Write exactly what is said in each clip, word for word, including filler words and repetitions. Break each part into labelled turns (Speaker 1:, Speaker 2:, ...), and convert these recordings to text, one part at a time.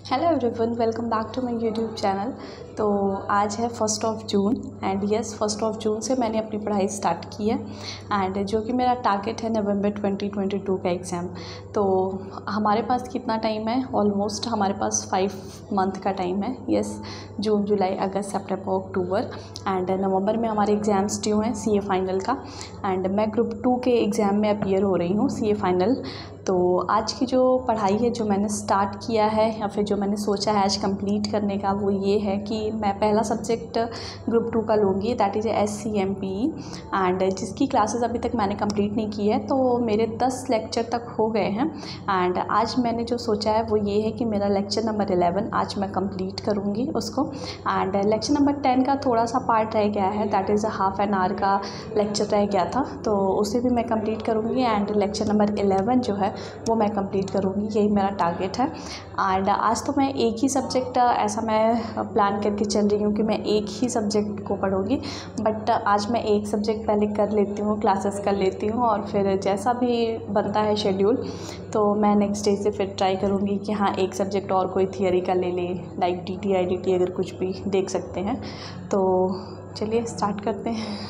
Speaker 1: Hello everyone, welcome back to my YouTube channel. तो आज है first of June and yes first of June से मैंने अपनी पढ़ाई स्टार्ट की है एंड जो कि मेरा टारगेट है नवंबर ट्वेंटी ट्वेंटी टू का एग्ज़ाम। तो हमारे पास कितना टाइम है? ऑलमोस्ट हमारे पास फाइव मंथ का टाइम है। Yes, June, July, August, September, October and November में हमारे एग्ज़ाम्स ड्यू हैं सी ए फाइनल का एंड मैं ग्रुप टू के एग्ज़ाम में अपीयर हो रही हूँ सी ए फाइनल। तो आज की जो पढ़ाई है, जो मैंने स्टार्ट किया है या फिर जो मैंने सोचा है आज कंप्लीट करने का, वो ये है कि मैं पहला सब्जेक्ट ग्रुप टू का लूँगी, that is S C M P and जिसकी क्लासेस अभी तक मैंने कंप्लीट नहीं की है। तो मेरे दस लेक्चर तक हो गए हैं एंड आज मैंने जो सोचा है वो ये है कि मेरा लेक्चर नंबर इलेवन आज मैं कंप्लीट करूँगी उसको एंड लेक्चर नंबर टेन का थोड़ा सा पार्ट रह गया है, that is half an hour का लेक्चर रह गया था, तो उसे भी मैं कंप्लीट करूँगी एंड लेक्चर नंबर इलेवन जो है वो मैं कंप्लीट करूँगी, यही मेरा टारगेट है। एंड आज तो मैं एक ही सब्जेक्ट ऐसा मैं प्लान करके चल रही हूँ कि मैं एक ही सब्जेक्ट को पढ़ूँगी, बट आज मैं एक सब्जेक्ट पहले कर लेती हूँ, क्लासेस कर लेती हूँ और फिर जैसा भी बनता है शेड्यूल तो मैं नेक्स्ट डे से फिर ट्राई करूँगी कि हाँ एक सब्जेक्ट और कोई थियरी का ले ले, like D T I D T अगर कुछ भी देख सकते हैं। तो चलिए स्टार्ट करते हैं।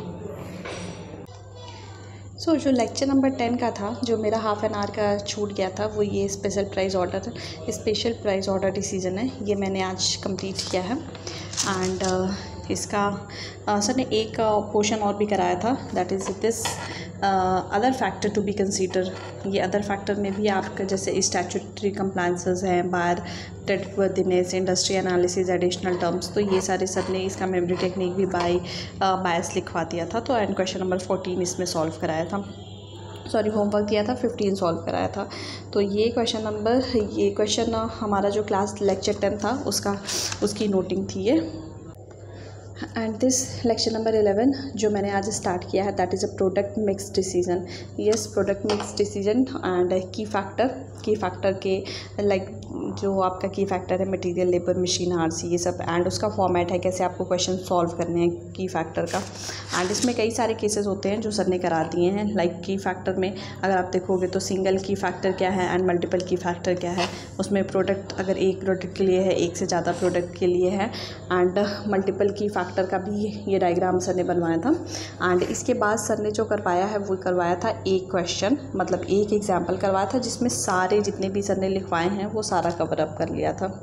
Speaker 1: सो so, जो लेक्चर नंबर टेन का था, जो मेरा हाफ एन आवर का छूट गया था, वो ये special price order special price order decision है, ये मैंने आज कंप्लीट किया है एंड uh, इसका uh, सर ने एक पोर्शन uh, और भी कराया था, that is this other factor to be consider. ये अदर फैक्टर में भी आपका जैसे स्टैट्यूटरी कंप्लायंसेस हैं, बार creditworthiness, industry analysis, additional terms, तो ये सारे सर ने इसका मेमोरी टेक्निक भी बाय बायस लिखवा दिया था। तो एंड क्वेश्चन नंबर फोर्टीन इसमें सॉल्व कराया था, सॉरी होमवर्क दिया था, फिफ्टीन सॉल्व कराया था। तो ये क्वेश्चन नंबर ये क्वेश्चन हमारा जो क्लास लेक्चर टेन था उसका उसकी नोटिंग थी ये। And this lecture number eleven जो मैंने आज स्टार्ट किया है, that is a product mix decision. Yes, product mix decision and key factor key factor के लाइक जो आपका की फैक्टर है मटेरियल, लेबर, मशीन, आरसी, ये सब एंड उसका फॉर्मेट है, कैसे आपको क्वेश्चन सॉल्व करने हैं की फैक्टर का। एंड इसमें कई सारे केसेस होते हैं जो सर ने करा दिए हैं, लाइक की फैक्टर में अगर आप देखोगे तो सिंगल की फैक्टर क्या है एंड मल्टीपल की फैक्टर क्या है। उसमें प्रोडक्ट अगर एक प्रोडक्ट के लिए है, एक से ज़्यादा प्रोडक्ट के लिए है एंड मल्टीपल की फैक्टर का भी ये डायग्राम सर ने बनवाया था। एंड इसके बाद सर ने जो करवाया है वो करवाया था एक क्वेश्चन, मतलब एक एग्जाम्पल करवाया था जिसमें सारे जितने भी सर ने लिखवाए हैं वो सारा कवर अप कर लिया था।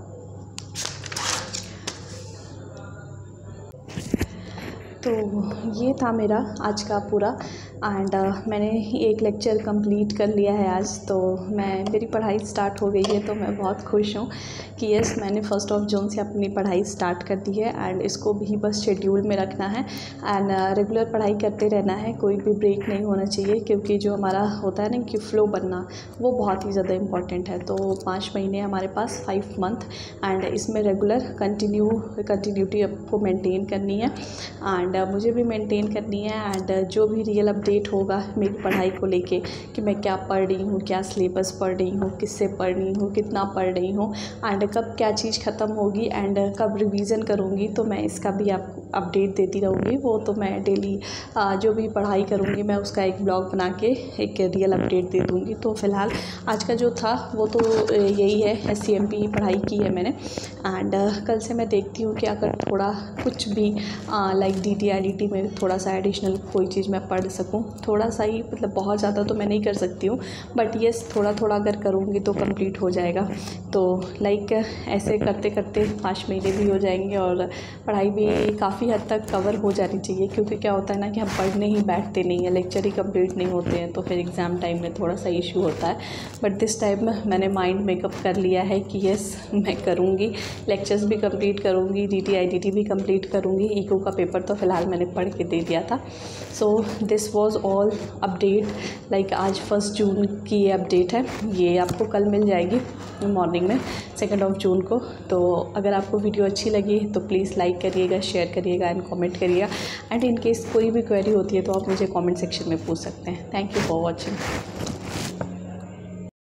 Speaker 1: तो ये था मेरा आज का पूरा एंड uh, मैंने एक लेक्चर कंप्लीट कर लिया है आज। तो मैं मेरी पढ़ाई स्टार्ट हो गई है, तो मैं बहुत खुश हूँ कि यस मैंने फर्स्ट ऑफ जून से अपनी पढ़ाई स्टार्ट कर दी है एंड इसको भी बस शेड्यूल में रखना है एंड रेगुलर uh, पढ़ाई करते रहना है, कोई भी ब्रेक नहीं होना चाहिए, क्योंकि जो हमारा होता है ना कि फ़्लो बनना, वो बहुत ही ज़्यादा इम्पॉर्टेंट है। तो पाँच महीने हमारे पास, फाइव मंथ एंड इसमें रेगुलर कंटिन्यू कंटिन्यूटी आपको मेंटेन करनी है एंड uh, मुझे भी मेंटेन करनी है एंड uh, जो भी रियल अपडेट होगा मेरी पढ़ाई को लेके कि मैं क्या पढ़ रही हूँ, क्या सिलेबस पढ़ रही हूँ, किससे पढ़ रही हूँ, कितना पढ़ रही हूँ एंड कब क्या चीज़ ख़त्म होगी एंड कब रिवीजन करूँगी, तो मैं इसका भी आपको अपडेट देती रहूँगी। वो तो मैं डेली जो भी पढ़ाई करूँगी मैं उसका एक ब्लॉग बना के एक रियल अपडेट दे दूँगी। तो फ़िलहाल आज का जो था वो तो यही है, एस सी एम पी पढ़ाई की है मैंने एंड कल से मैं देखती हूँ कि अगर थोड़ा कुछ भी like D T I D T में थोड़ा सा एडिशनल कोई चीज़ मैं पढ़ सकूँ, थोड़ा सा ही, मतलब बहुत ज़्यादा तो मैं नहीं कर सकती हूँ, बट येस थोड़ा थोड़ा अगर करूँगी तो कंप्लीट हो जाएगा। तो लाइक ऐसे करते करते पाँच महीने भी हो जाएंगे और पढ़ाई भी काफ़ी हद तक कवर हो जानी चाहिए, क्योंकि क्या होता है ना कि हम पढ़ने ही बैठते नहीं हैं, लेक्चर ही कंप्लीट नहीं होते हैं, तो फिर एग्ज़ाम टाइम में थोड़ा सा इशू होता है। बट दिस टाइम मैंने माइंड मेकअप कर लिया है कि येस मैं करूँगी, लेक्चर्स भी कंप्लीट करूँगी, D T I D T भी कंप्लीट करूँगी। इको का पेपर तो फ़िलहाल मैंने पढ़ के दे दिया था। So this was all update, like आज फर्स्ट जून की ये अपडेट है, ये आपको कल मिल जाएगी मॉर्निंग में सेकेंड ऑफ जून को। तो अगर आपको वीडियो अच्छी लगी तो प्लीज़ लाइक करिएगा, शेयर करिएगा एंड कमेंट करिएगा एंड इन केस कोई भी क्वेरी होती है तो आप मुझे कमेंट सेक्शन में पूछ सकते हैं। Thank you for watching.